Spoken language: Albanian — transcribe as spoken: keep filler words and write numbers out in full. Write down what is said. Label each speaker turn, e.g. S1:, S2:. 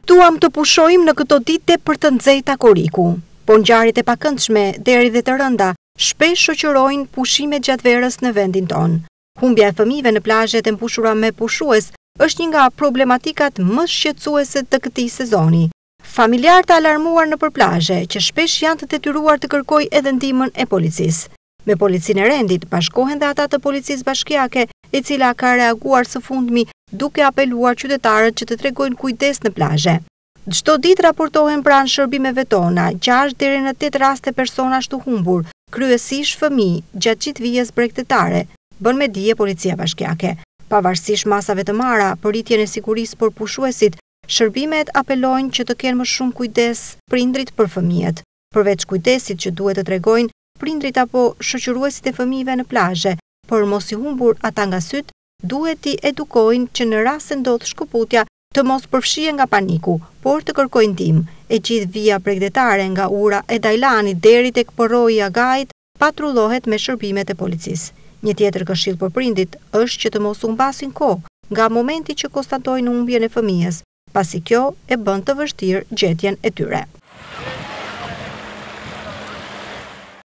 S1: Duam të pushojmë në këto dite për të nxehta koriku, po ngjarjet e pakëndshme deri dhe të rënda shpesh shoqërojnë pushime gjatë verës në vendin tonë. Humbja e fëmijëve në plazhet e mbushura me pushues është një nga problematikat më shqetësuese të këtij sezoni. Familjarët alarmuar në plazhe që shpesh janë të detyruar të kërkojnë edhe ndihmën e policisë. Me policinë e rendit bashkohen dhe ata të policisë bashkiake, e cila ka reaguar së fundmi duke apeluar qytetarët që të tregojnë kujdes në plazhe. Çdo ditë raportohen pranë shërbimeve tona gjashtë deri në tetë raste personash të humbur, kryesisht fëmijë, gjatë gjithë vijës bregdetare, bën me dije policia bashkiake. Pavarësisht masave të marra për rritjen e sigurisë për pushuesit, shërbimet apelojnë që të kenë më shumë kujdes prindrit për fëmijët. Përveç kujdesit që duhet të tregojnë prindrit apo shoqëruesit e fëmijëve në plazhe, por mos i humbur ata nga syt, duhet t'i edukojnë që në rast se ndodh shkëputja të mos përfshihen nga paniku, por të kërkojnë ndihmë. E gjithë vija bregdetare nga ura e Dajlanit deri tek porroji i Agait patrullohet me shërbimet e policisë. Një tjetër këshill për prindit është që të mos u humbasin kohë nga momenti që konstatojnë humbjen e fëmijës, pasi kjo e bën të vështirë gjetjen e tyre.